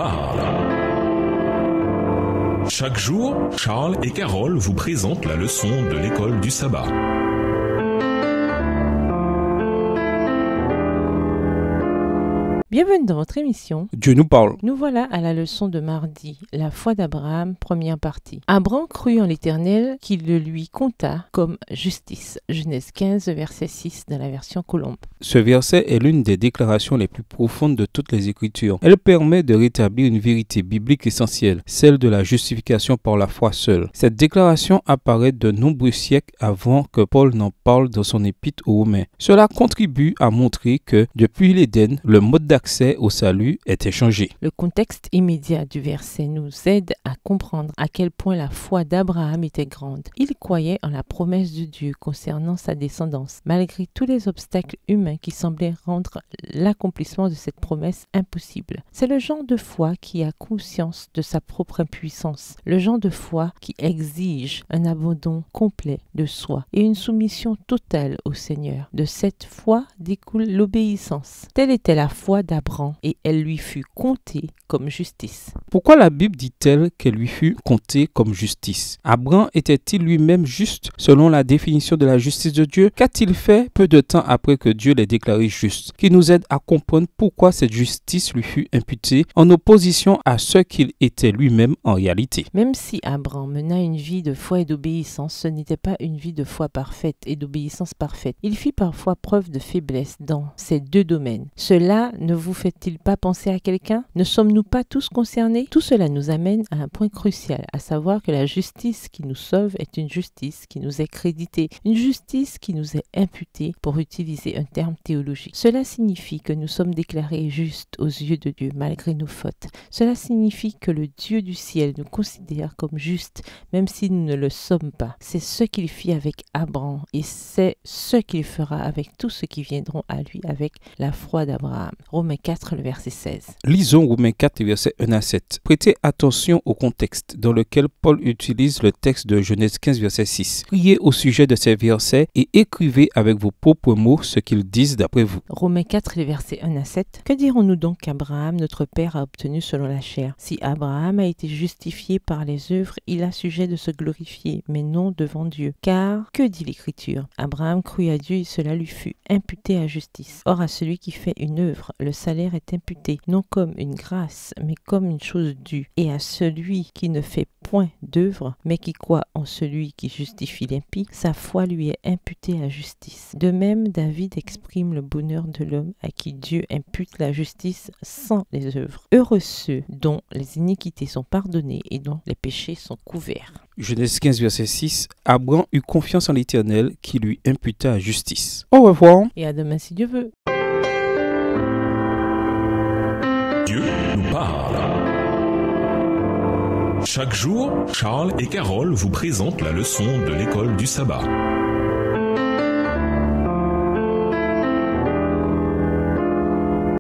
parle. Chaque jour, Charles et Carole vous présentent la leçon de l'école du sabbat. Bienvenue dans votre émission. Dieu nous parle. Nous voilà à la leçon de mardi, la foi d'Abraham, première partie. Abraham crut en l'Éternel qu'il le lui compta comme justice. Genèse 15, verset 6 dans la version Colombe. Ce verset est l'une des déclarations les plus profondes de toutes les Écritures. Elle permet de rétablir une vérité biblique essentielle, celle de la justification par la foi seule. Cette déclaration apparaît de nombreux siècles avant que Paul n'en parle dans son épître aux Romains. Cela contribue à montrer que, depuis l'Éden, le mode d'accès au salut était changé. Le contexte immédiat du verset nous aide à comprendre à quel point la foi d'Abraham était grande. Il croyait en la promesse de Dieu concernant sa descendance, malgré tous les obstacles humains qui semblaient rendre l'accomplissement de cette promesse impossible. C'est le genre de foi qui a conscience de sa propre impuissance, le genre de foi qui exige un abandon complet de soi et une soumission totale au Seigneur. De cette foi découle l'obéissance. Telle était la foi d'Abraham et elle lui fut comptée comme justice. Pourquoi la Bible dit-elle qu'elle lui fut comptée comme justice? Abraham était-il lui-même juste selon la définition de la justice de Dieu? Qu'a-t-il fait peu de temps après que Dieu l'ait déclaré juste, qui nous aide à comprendre pourquoi cette justice lui fut imputée en opposition à ce qu'il était lui-même en réalité? Même si Abraham mena une vie de foi et d'obéissance, ce n'était pas une vie de foi parfaite et d'obéissance parfaite. Il fit parfois preuve de faiblesse dans ces deux domaines. Cela ne vous fait-il pas penser à quelqu'un? Ne sommes-nous pas tous concernés? Tout cela nous amène à un point crucial, à savoir que la justice qui nous sauve est une justice qui nous est créditée, une justice qui nous est imputée, pour utiliser un terme théologique. Cela signifie que nous sommes déclarés justes aux yeux de Dieu malgré nos fautes. Cela signifie que le Dieu du ciel nous considère comme justes même si nous ne le sommes pas. C'est ce qu'il fit avec Abraham et c'est ce qu'il fera avec tous ceux qui viendront à lui avec la foi d'Abraham. Romains 4, le verset 16. Lisons Romains 4, versets 1 à 7. Prêtez attention au contexte dans lequel Paul utilise le texte de Genèse 15, verset 6. Priez au sujet de ces versets et écrivez avec vos propres mots ce qu'ils disent d'après vous. Romains 4, les versets 1 à 7. Que dirons-nous donc qu'Abraham, notre père, a obtenu selon la chair? Si Abraham a été justifié par les œuvres, il a sujet de se glorifier, mais non devant Dieu. Car, que dit l'Écriture? Abraham crut à Dieu et cela lui fut imputé à justice. Or, à celui qui fait une œuvre, le salaire est imputé, non comme une grâce, mais comme une chose due. Et à celui qui ne fait point d'œuvre, mais qui croit en celui qui justifie l'impie, sa foi lui est imputée à justice. De même, David exprime le bonheur de l'homme à qui Dieu impute la justice sans les œuvres. Heureux ceux dont les iniquités sont pardonnées et dont les péchés sont couverts. Genèse 15, verset 6. Abraham eut confiance en l'Éternel qui lui imputa justice. Au revoir. Et à demain si Dieu veut. Dieu nous parle. Chaque jour, Charles et Carole vous présentent la leçon de l'école du sabbat.